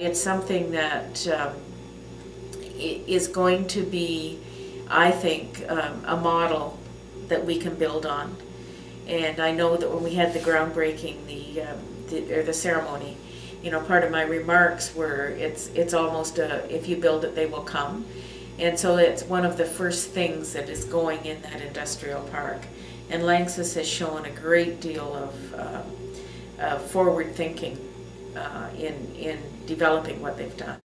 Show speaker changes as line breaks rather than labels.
It's something that is going to be, I think, a model that we can build on. And I know that when we had the groundbreaking, the ceremony, you know, part of my remarks were it's almost a, if you build it, they will come. And so it's one of the first things that is going in that industrial park. And Lanxess has shown a great deal of forward thinking in developing what they've done.